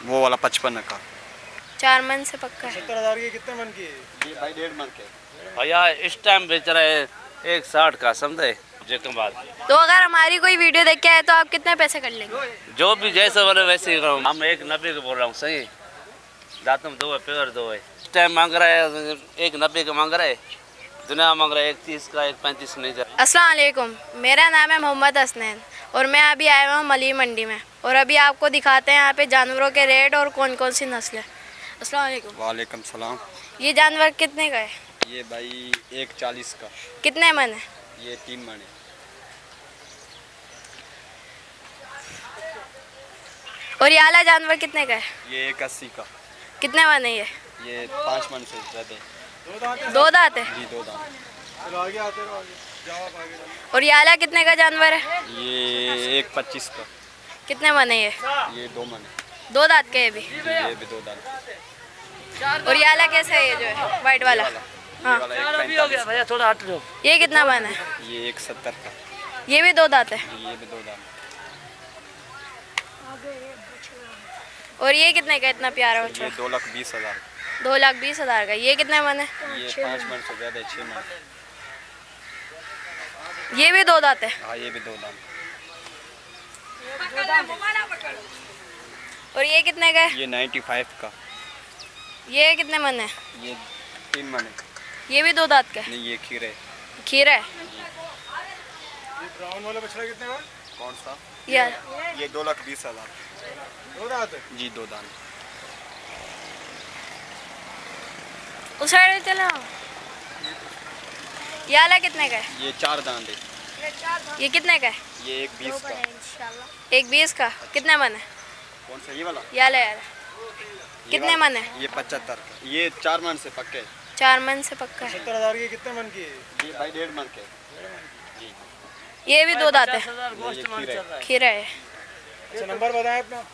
वो वाला 55 का। 4 मन से पक्का है। 70,000 की कितने मन की है? ये भाई 1.5 मन के भैया इस टाइम बेच रहे हैं 160 का, समझे जितने बाद। तो अगर हमारी कोई वीडियो देख के आए तो आप कितने पैसे कर लेंगे? जो भी जैसे बोले वैसे ही करूँ। हम 190 का बोल रहा हूँ, सही दातुम 2 है, पेवर 2 है। इस टाइम मांग रहा है 190 का मांग रहा है, दुनिया मांग रहा है 130 का, 135 नहीं जा। अस्सलाम वालेकुम, मेरा नाम है मोहम्मद हसनैन और मैं अभी आया हुआ हूँ मली मंडी में और अभी आपको दिखाते हैं यहाँ पे जानवरों के रेट और कौन कौन सी नस्लें। अस्सलाम वालेकुम। वालेकुम सलाम। ये जानवर कितने का है? ये भाई 140 का। कितने मन है? ये 3 मन है। और ये आला जानवर कितने का है? ये 180 का। कितने मन है ये 5 मन से ज़्यादा है। 2 दांत है? जी 2 दांत। चलो आगे आते रहो, आगे जवाब आगे जाओ। और ये आला कितने का जानवर है? ये 125 का। कितने मन है ये 2 मन है। 2 दांत के भी? ये भी 2 दांत। और ये आला कैसा है, ये जो है वाइट वाला? हाँ। भैया थोड़ा हट जाओ। ये कितना मन है? ये 170 का। ये भी 2 दांत है? ये भी 2 दांत। और ये कितने का इतना प्यारा ये बच्चा? 2,20,000। 2,20,000 का। ये कितने मन है? ये 5 मन से ज़्यादा है, 6 मन। ये भी 2 दांत है? हाँ ये भी 2 दांत। और ये कितने का है? ये 95 का। ये कितने मन है? ये 3 मन है। ये भी 2 दांत का है? नहीं ये खीर है। खीरा है? ये ब्राउन वाला बछड़ा कितने का? कौन सा? ये 2,20,000। 2 दांत है? जी 2 दांत। उस साइड में चला। ये आला कितने का है? ये 4 दांत है। ये कितने का है? ये 1,20 का। 1,20 का। कितने मन है? कौन सा ये वाला? ये आला यार ये कितने वाला? मन है? ये 75 का। ये 4 मन से पक्के है। 4 मन से पक्का है। 70,000 की कितने मन की है? ये भाई 1.5 मन के। जी ये भी 2 दांत है? ये खीर है। खीरा है। अच्छा नंबर बताएं अपना।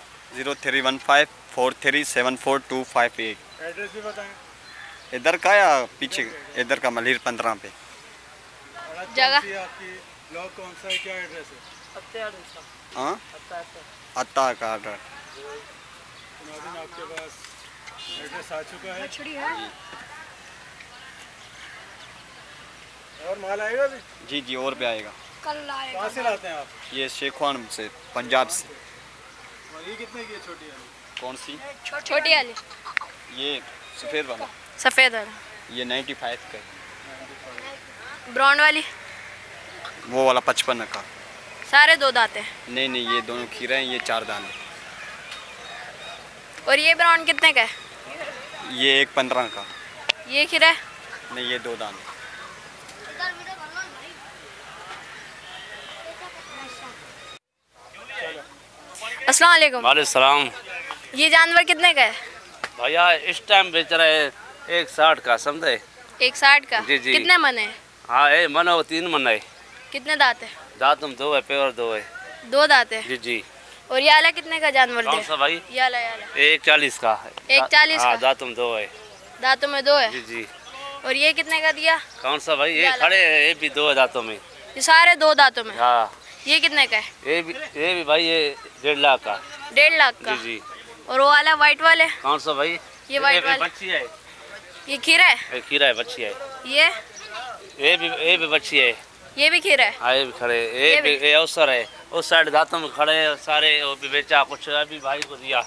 0315474258। एड्रेस भी बताएं। इधर का या पीछे? इधर का मलिर 15 पे। जगह? आपकी ब्लॉग कौन सा है, क्या एड्रेस है? हाँ अत्ता का ऑर्डर। नाज़रीन आपके पास एड्रेस आ चुका है और माल आएगा भी? जी जी और भी आएगा। कहाँ से लाते हैं आप? ये शेखवान से, पंजाब से। और ये कितने की है छोटी वाली? कौन सी? छोटी वाली? ये सफ़ेद वाला। सफ़ेद वाला? ये 95 का है। ब्राउन वाली? वो वाला 55 का। सारे 2 दांत है? नहीं नहीं ये दोनों खीरे हैं, ये 4 दाने। और ये ब्राउन कितने का है? ये 1,15 का। ये खीरा है? नहीं ये 2 दाने। अस्सलाम वालेकुम। वालेकुम सलाम। ये जानवर कितने का है? भैया इस टाइम बेच रहे हैं 160 का, समझे 160 का? जी, जी। कितने मन है? हाँ ये मन है, 3 मन है। कितने दांत है? दातुम 2 है, पेवर 2 है। 2 दांत है? जी जी। और ये आला कितने का जानवर कौन दे? सा भाई? ये आला 140 का है। 140 हाँ का? दातुम 2 है। दांतों में 2 है? जी जी। और ये कितने का दिया? कौन सा भाई? ये ये खड़े हैं, ये भी 2 है दांतों में। ये सारे 2 दांतों में? हाँ ये कितने का है? ये भी भाई ये 1.5 लाख का। 1.5 लाख का? जी जी। और वो वाला वाइट वाले? कौन सा भाई? ये वाइट वाले? बच्ची है। ये खीरा है? ये खीरा है, बच्ची है। ये ये भी बच्ची है। ये भी खीरा है? हाँ ये भी खड़े, ये ये भी? भी ये अवसर है। उस साइड दांतों में खड़े हैं सारे, वो भी बेचा, कुछ अभी भाई को दिया।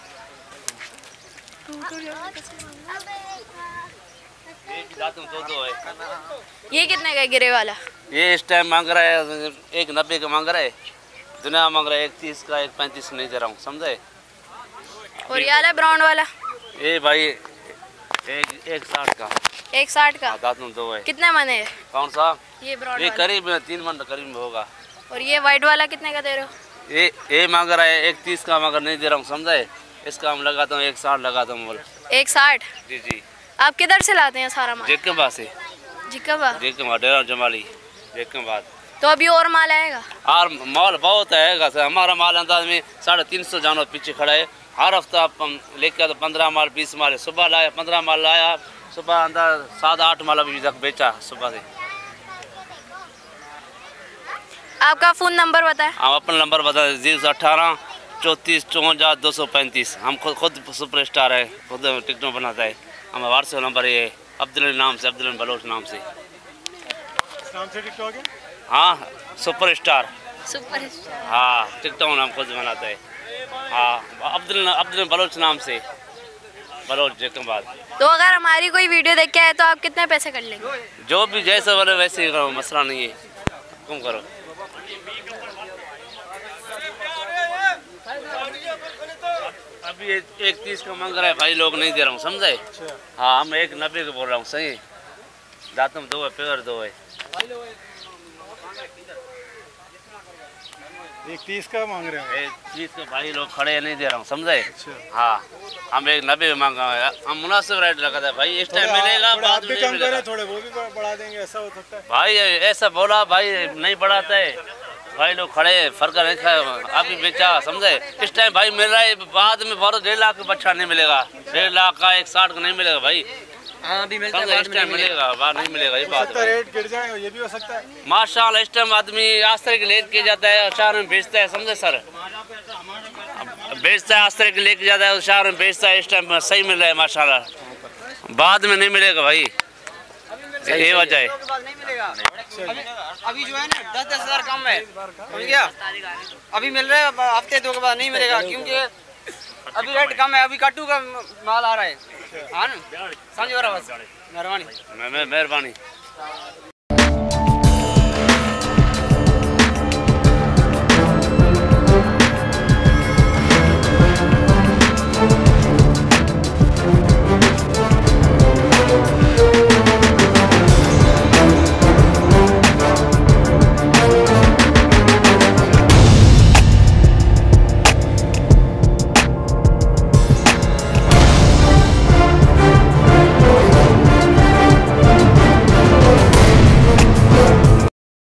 ये भी दांतों में 2 है। ये कितने का है गिरे वाला? ये इस टाइम मांग रहा है 190 का मांग रहा है, दुनिया मांग रहा है 130 का, 135 नहीं दे रहा हूँ, समझे। और ये वाला ब्राउन वाला? ये भाई 160 का। 160 का? दांतों में 2 है। कितने मन है? कौन सा? ये ब्राउन ये वाला? करीब 3 मन करीब में होगा। और ये वाइट वाला कितने का दे रहे हो? ये मांग रहा है 130 का, मगर नहीं दे रहा हूँ, समझे। इसका हम लगाता हूँ 160 लगाता हूँ। 160? जी जी। आप किधर से लाते हैं सारा माल? जेके पास है। जिक्का? जेके बाद डेरा जमाली जेके बाद। तो अभी और माल आएगा? और माल बहुत आएगा सर। हमारा माल अंदाज में 350 जानवर पीछे खड़ा है। हर हफ्ता हम लेके तो 15 माल 20 माल है। सुबह लाया 15 माल लाया, सुबह अंदर 7-8 माल अभी तक बेचा सुबह से। आपका फ़ोन नंबर बताएं। हम अपना नंबर बता 018 234 54 235। हम खुद सुपर स्टार है, खुद टिकटों बनाता है। हमारा व्हाट्सएप नंबर ये अब्दुल नाम से, अब्दुल बलोच नाम से। इस नाम से टिकटॉक है? हाँ, सुपर स्टार। Super star. हाँ, टिकटॉक नाम खुद बनाता है। हाँ, अब्दुल बलोच नाम से, बलोच टिकटॉक। तो अगर हमारी कोई वीडियो देख के आए तो आप कितने पैसे कर लेंगे? जो भी जैसे बोले वैसे ही करो, मसला नहीं है, तुम करो। अभी 1.30 का मांग रहा है भाई, लोग नहीं दे रहा हूँ, समझे? हाँ, हम 1.90 का बोल रहा हूँ, सही है। दातुम दो है, पेवर दो है। 1.30 का मांग रहे हैं? 1.30 का भाई लोग खड़े नहीं दे रहा हूँ, समझे? हाँ, हम 1.90 मांगा है, हम मुनासिब रेट लगा था भाई। इस टाइम मिलेगा, बाद में नहीं मिलेगा। थोड़े वो भी बढ़ा देंगे, ऐसा हो सकता है भाई? ऐसा बोला भाई, नहीं बढ़ाता है भाई, लोग खड़े फर्क नहीं खाए, अभी बेचा, समझे? इस टाइम भाई मिल रहा है, बाद में बहुत 1.5 लाख का बच्चा नहीं मिलेगा, 1.5 लाख का 1.60 का नहीं मिलेगा भाई। हाँ, अभी मिलता है, इस टाइम मिलेगा, बाद नहीं मिलेगा, ये बात है। रेट गिर जाए, ये भी हो सकता है माशाल्लाह। इस टाइम आदमी आस्तर के लेके किया जाता है और शहर में बेचता है, समझे सर? बेचता है, आस्तर के लेके जाता है और शहर में बेचता है। इस टाइम सही मिल रहा है माशाल्लाह, बाद में नहीं मिलेगा भाई, ये वजह है। अभी जो है ना 10-10 हज़ार कम है, समझ गया? अभी मिल रहा है, हफ्ते 2 के बाद नहीं मिलेगा, क्योंकि अभी रेट कम है, अभी काटू का माल आ रहा है। हाँ ना, समझ रहा बस। मेहरबानी। मेहरबानी।